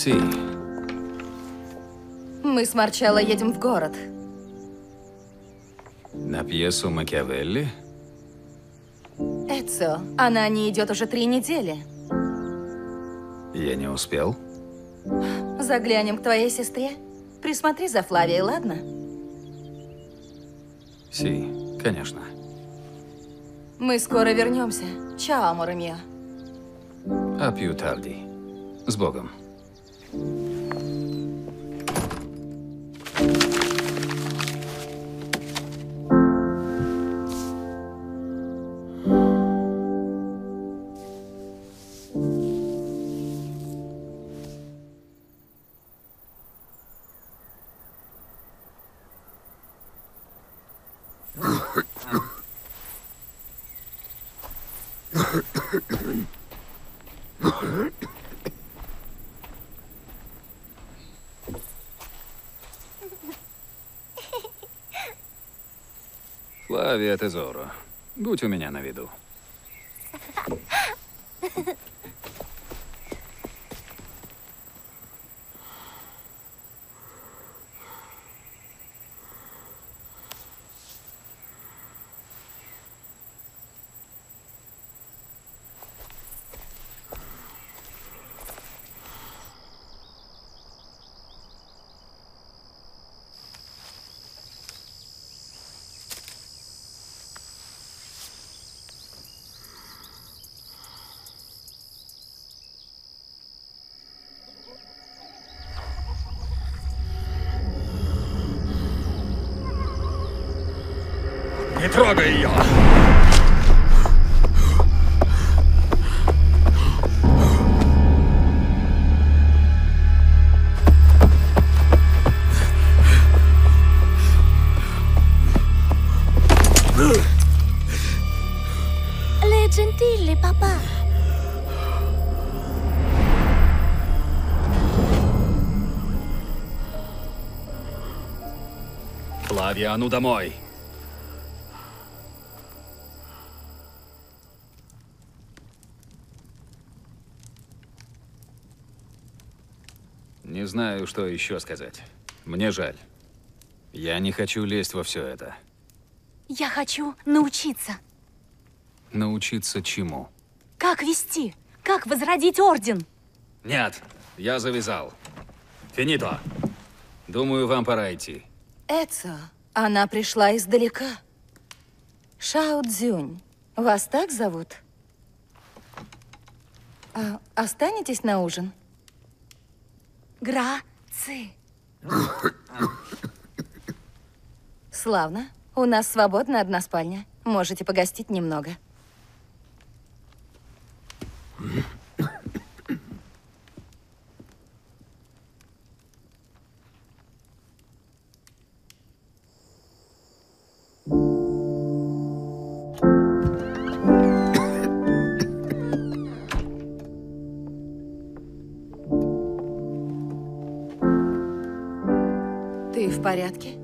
Си, Мы с Марчелло едем в город. на пьесу Макиавелли? Эцио, она не идет уже 3 недели. Я не успел. Заглянем к твоей сестре. Присмотри за Флавией, ладно? Си, конечно. Мы скоро вернемся. Чао, аморе мио. А пью тарди. С Богом. Флавия Тезоро, будь у меня на виду. Не трогай ее! Le gentile, papà. Флавия, а ну домой! Не знаю, что еще сказать. Мне жаль. Я не хочу лезть во все это. Я хочу научиться. Научиться чему? Как вести? Как возродить орден? Нет, я завязал. Финито. Думаю, вам пора идти. Эцио, она пришла издалека. Шао Цзюнь, вас так зовут? Останетесь на ужин? Граци. Славно. У нас свободна одна спальня. Можете погостить немного. Ты в порядке?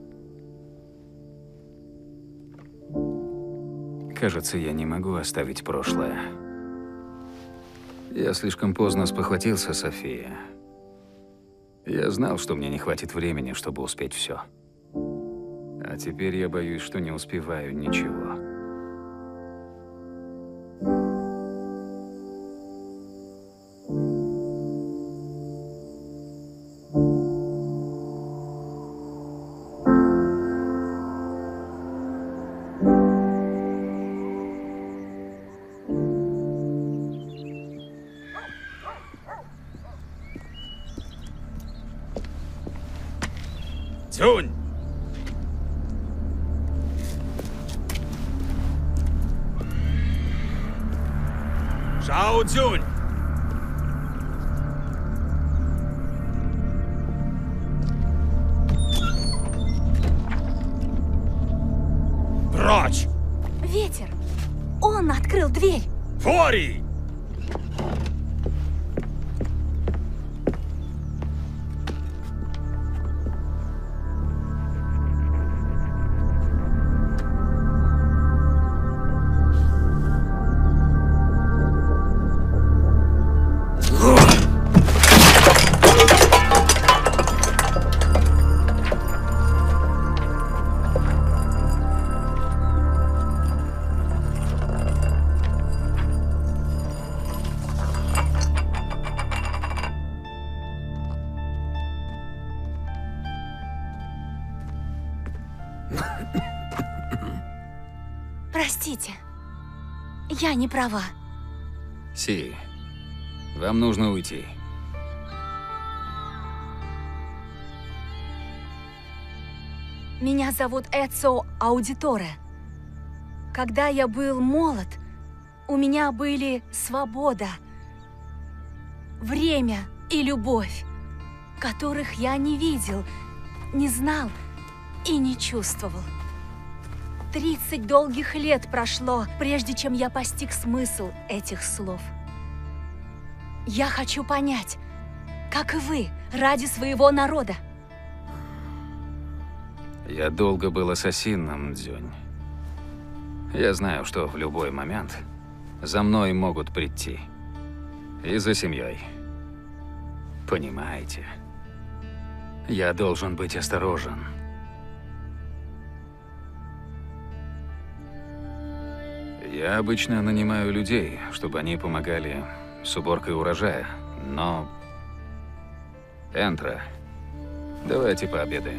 Кажется, я не могу оставить прошлое. Я слишком поздно спохватился, София. Я знал, что мне не хватит времени, чтобы успеть все. А теперь я боюсь, что не успеваю ничего. Цюнь! Шао Цюнь! Прочь! Ветер. Он открыл дверь. Фори! Простите, я не права. Си, вам нужно уйти. Меня зовут Эцио Аудиторе. Когда я был молод, у меня были свобода, время и любовь, которых я не видел, не знал и не чувствовал. 30 долгих лет прошло, прежде чем я постиг смысл этих слов. Я хочу понять, как и вы, ради своего народа. Я долго был ассасином, Дзюнь. Я знаю, что в любой момент за мной могут прийти. И за семьей. Понимаете? Я должен быть осторожен. Я обычно нанимаю людей, чтобы они помогали с уборкой урожая, но... Энтра, давайте пообедаем.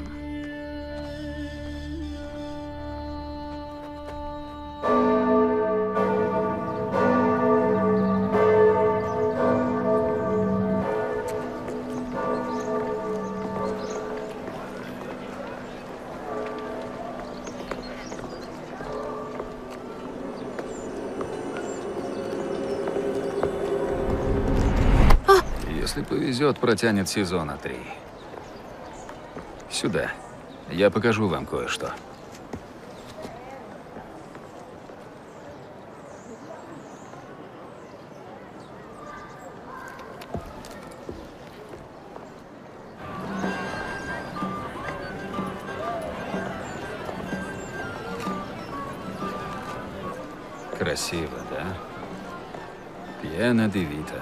Если повезет, протянет сезона 3. Сюда. Я покажу вам кое-что. Красиво, да? Пьяна де Вита.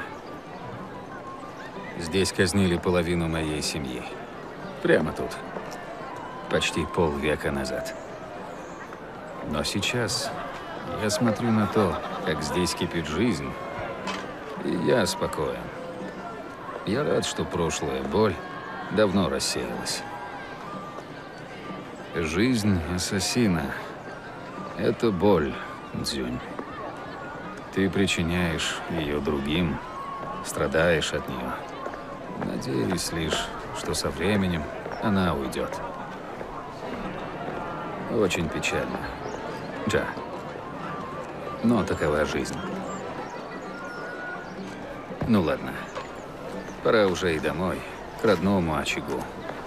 Здесь казнили половину моей семьи. Прямо тут. Почти полвека назад. Но сейчас я смотрю на то, как здесь кипит жизнь, и я спокоен. Я рад, что прошлая боль давно рассеялась. Жизнь ассасина — это боль, Дзюнь. Ты причиняешь ее другим, страдаешь от нее. Надеюсь лишь, что со временем она уйдет. Очень печально. Джа. Но такова жизнь. Ну ладно. Пора уже и домой, к родному очагу.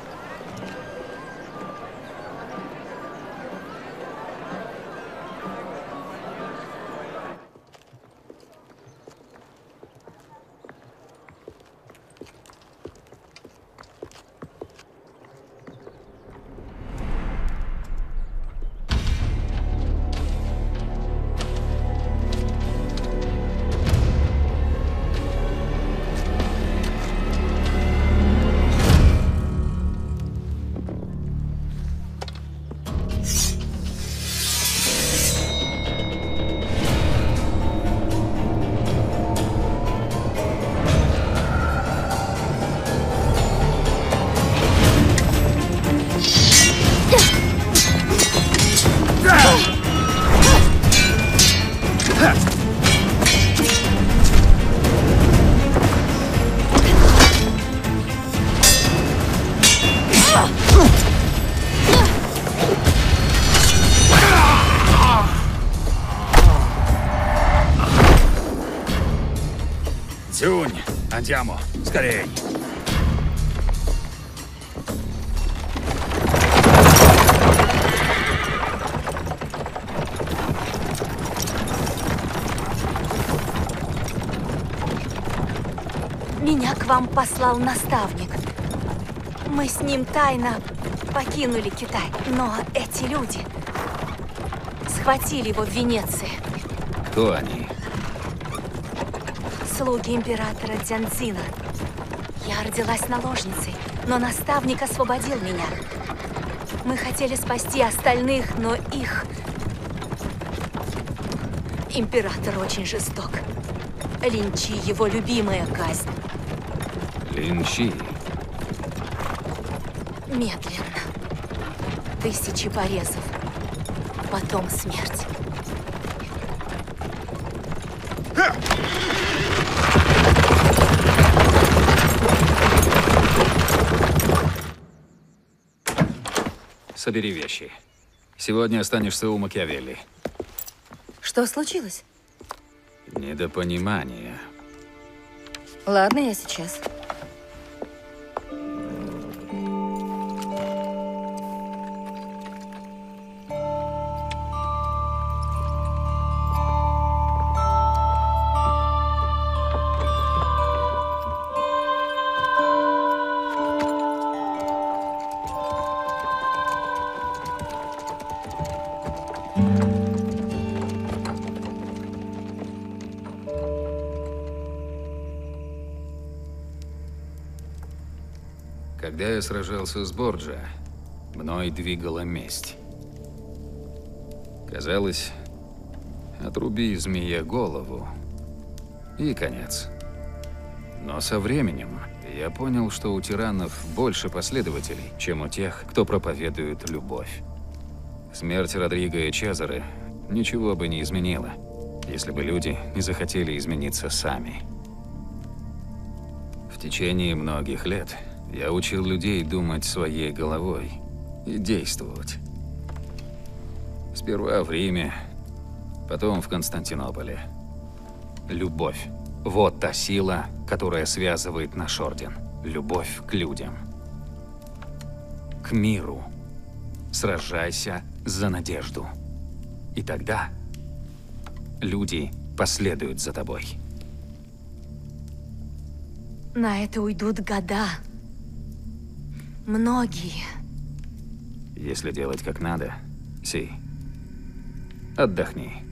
Дзюнь, Андиамо, скорей! Меня к вам послал наставник. Мы с ним тайно покинули Китай, но эти люди схватили его в Венеции. Кто они? Слуги императора Дзянцзина. Я родилась наложницей, но наставник освободил меня. Мы хотели спасти остальных, но их... Император очень жесток. Линчи — его любимая казнь. Линчи. Медленно. 1000 порезов. Потом смерть. Собери вещи. Сегодня останешься у Макиавелли. Что случилось? Недопонимание. Ладно, я сейчас. Когда я сражался с Борджа, мной двигала месть. Казалось, отруби змея голову, и конец. Но со временем я понял, что у тиранов больше последователей, чем у тех, кто проповедует любовь. Смерть Родриго и Чезаре ничего бы не изменила, если бы люди не захотели измениться сами. В течение многих лет я учил людей думать своей головой и действовать. Сперва в Риме, потом в Константинополе. Любовь. Вот та сила, которая связывает наш орден. Любовь к людям. К миру. Сражайся за надежду. И тогда люди последуют за тобой. На это уйдут года. Многие. Если делать как надо, Си, отдохни.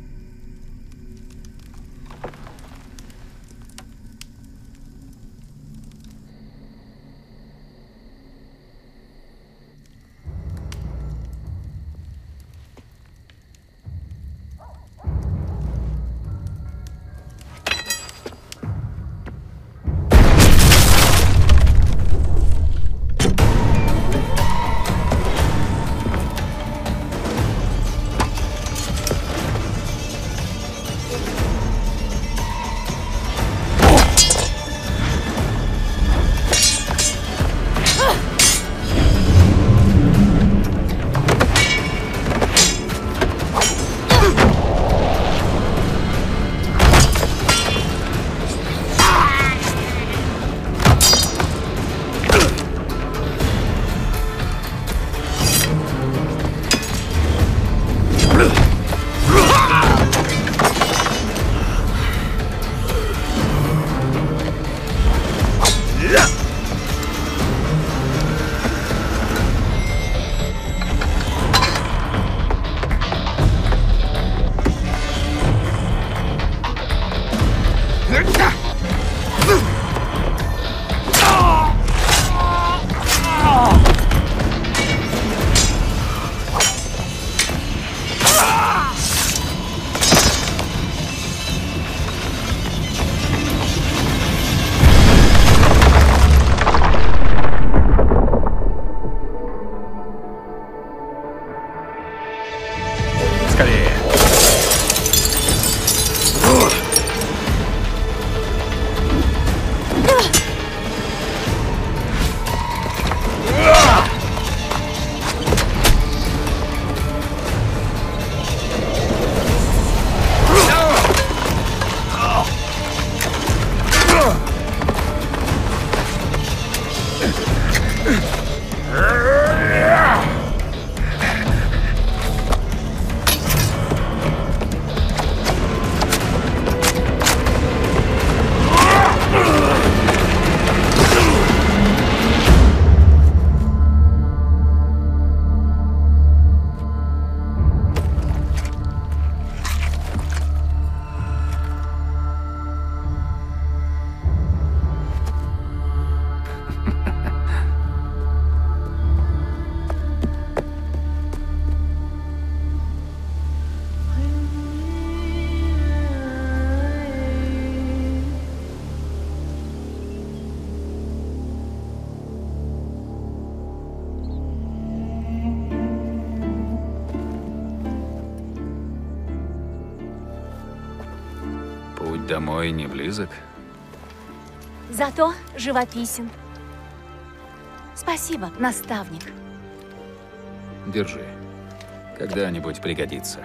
Путь домой не близок. Зато живописен. Спасибо, наставник. Держи. Когда-нибудь пригодится.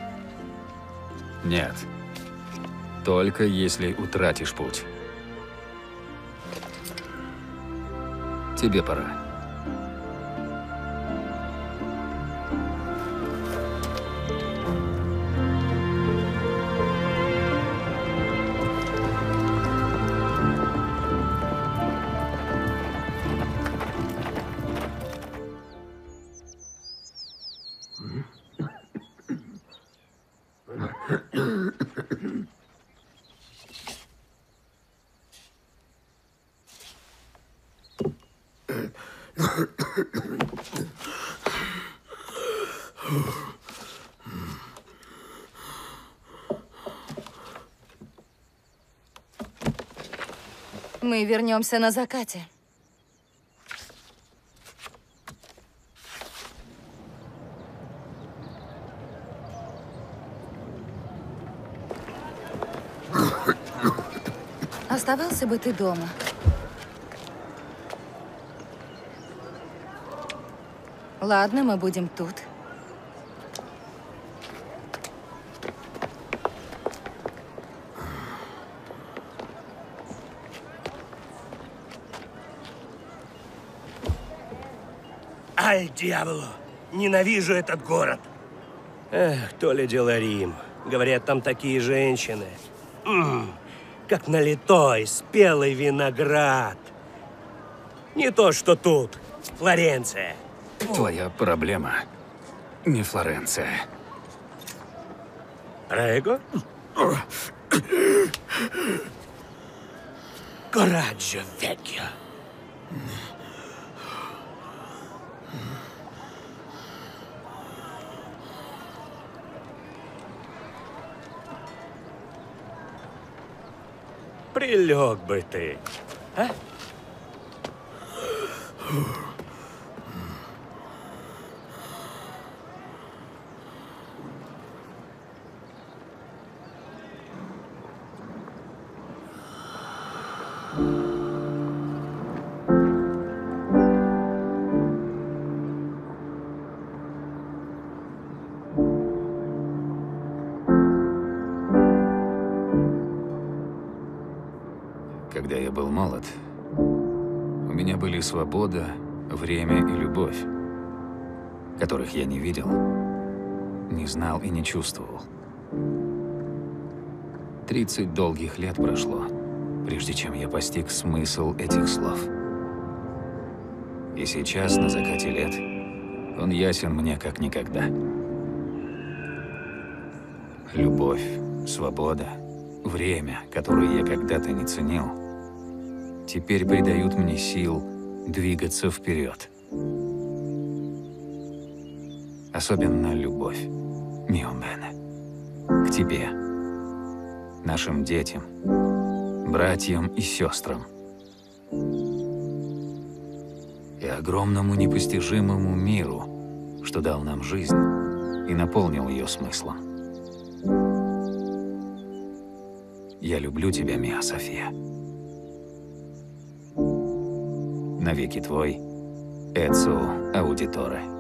Нет. Только если утратишь путь. Тебе пора. Мы вернемся на закате. Оставался бы ты дома. Ладно, мы будем тут. Аль дьяволу! Ненавижу этот город. Эх, то ли дело Рим. Говорят, там такие женщины. Как налитой, спелый виноград. Не то, что тут, Флоренция. Твоя проблема не Флоренция. Прего? Кораджо веккио. Прилег бы ты, а? Когда я был молод, у меня были свобода, время и любовь, которых я не видел, не знал и не чувствовал. 30 долгих лет прошло, прежде чем я постиг смысл этих слов. И сейчас, на закате лет, он ясен мне как никогда. Любовь, свобода, время, которое я когда-то не ценил, теперь придают мне сил двигаться вперед. Особенно любовь, мио бене, к тебе, нашим детям, братьям и сестрам, и огромному непостижимому миру, что дал нам жизнь и наполнил ее смыслом. Я люблю тебя, Миа София. Навеки твой, Эцио Аудиторе.